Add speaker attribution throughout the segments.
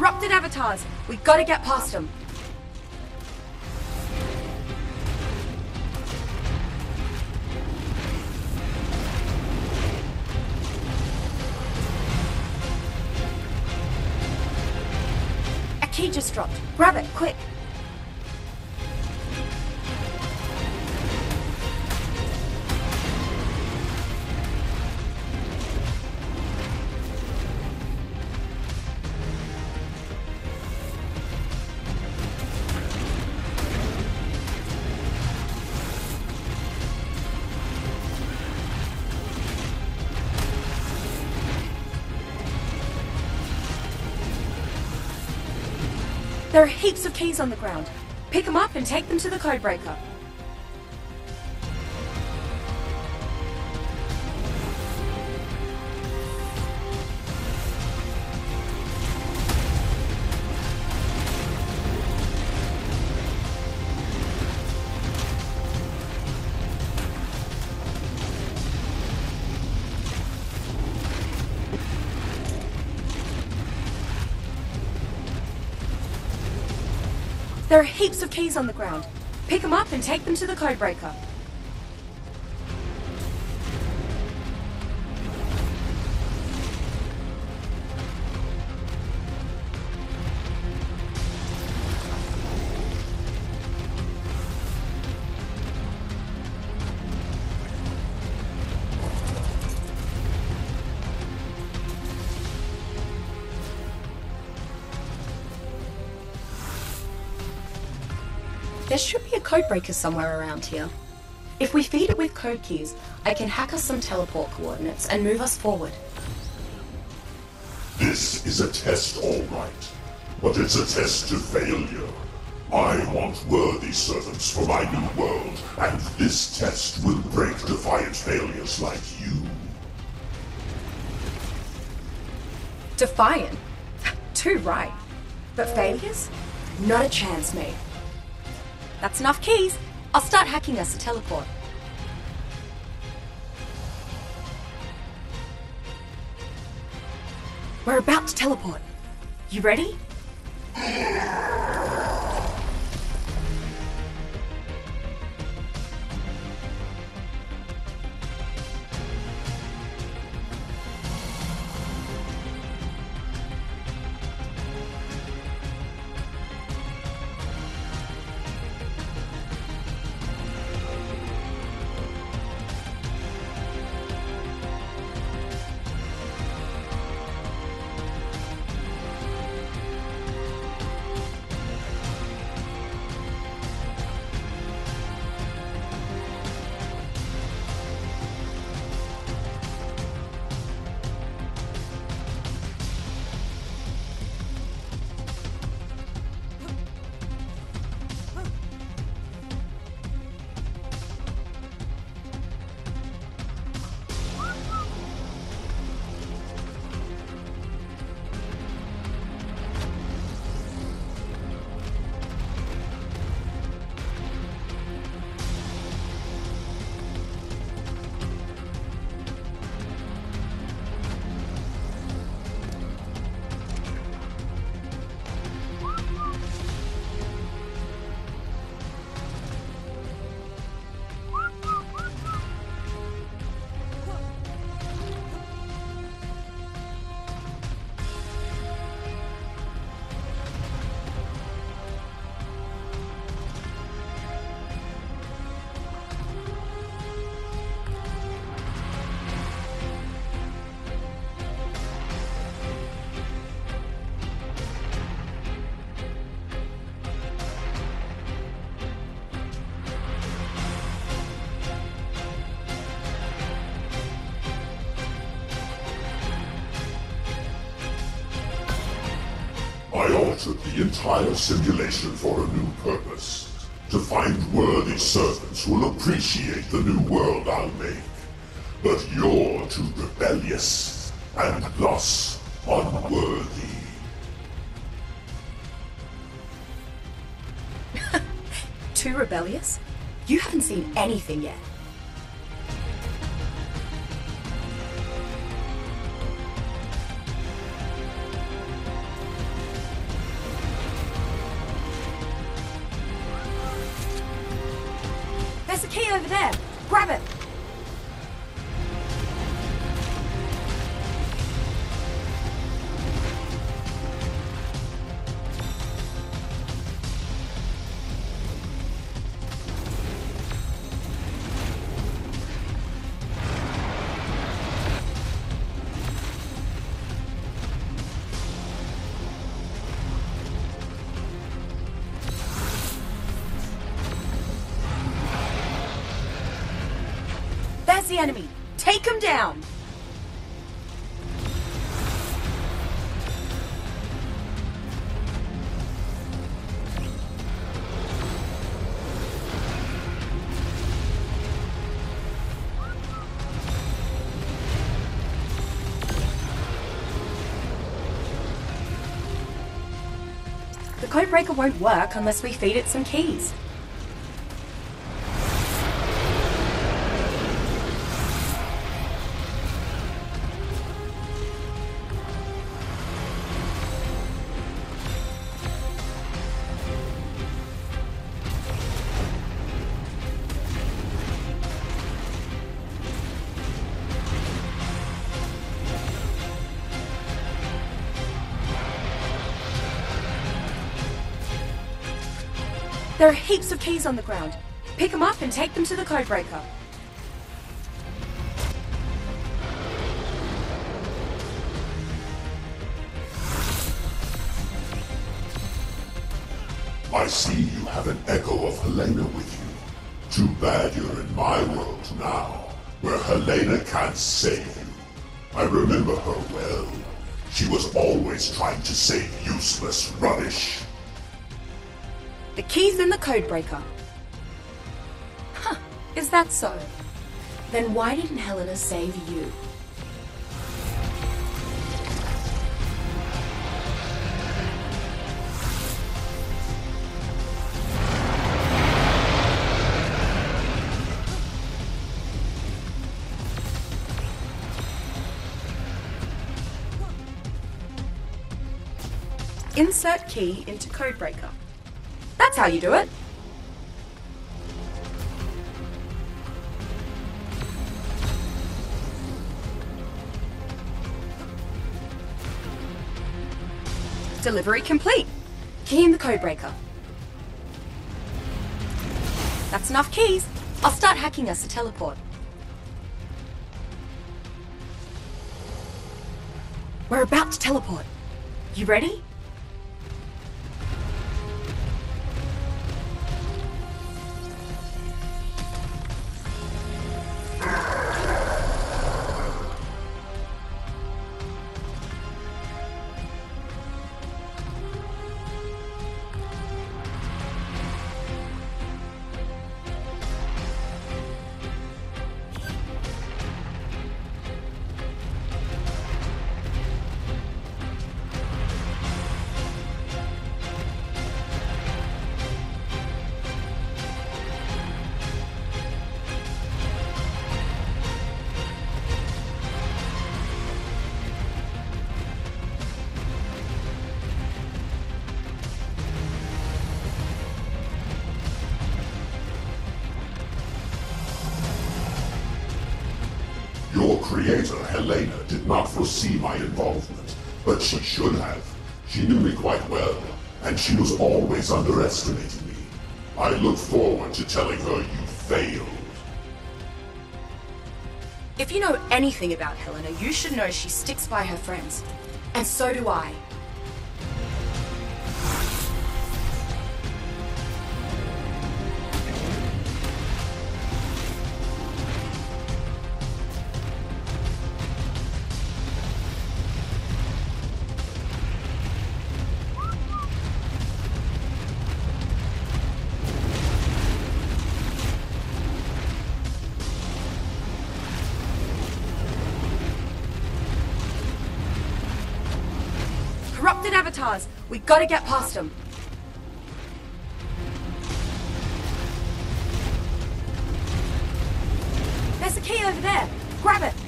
Speaker 1: Corrupted avatars! We gotta get past them! A key just dropped. Grab it, quick! There are heaps of keys on the ground. Pick them up and take them to the codebreaker. There are heaps of keys on the ground. Pick them up and take them to the codebreaker. There should be a codebreaker somewhere around here. If we feed it with code keys, I can hack us some teleport coordinates and move us forward.
Speaker 2: This is a test, all right. But it's a test to failure. I want worthy servants for my new world, and this test will break defiant failures like you.
Speaker 1: Defiant? Too right. But failures? Not a chance, mate. That's enough keys. I'll start hacking us a teleport. We're about to teleport. You ready?
Speaker 2: I altered the entire simulation for a new purpose. To find worthy servants who will appreciate the new world I'll make. But you're too rebellious, and thus unworthy.
Speaker 1: Too rebellious? You haven't seen anything yet. There's a key over there. Grab it. There's the enemy. Take him down. The codebreaker won't work unless we feed it some keys. There are heaps of keys on the ground. Pick them up and take them to the codebreaker.
Speaker 2: I see you have an echo of Helena with you. Too bad you're in my world now, where Helena can't save you. I remember her well. She was always trying to save useless rubbish.
Speaker 1: The key's in the codebreaker. Huh, is that so? Then why didn't Helena save you? Insert key into codebreaker. That's how you do it. Delivery complete. Key in the codebreaker. That's enough keys. I'll start hacking us a teleport. We're about to teleport. You ready?
Speaker 2: Your creator, Helena, did not foresee my involvement, but she should have. She knew me quite well, and she was always underestimating me. I look forward to telling her you failed.
Speaker 1: If you know anything about Helena, you should know she sticks by her friends. And so do I. Corrupted avatars! We gotta get past them! There's a key over there! Grab it!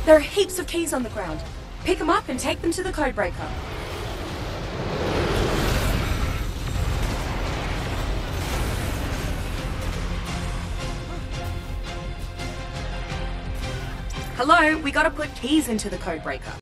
Speaker 1: There are heaps of keys on the ground. Pick them up and take them to the codebreaker. Hello, we gotta put keys into the codebreaker.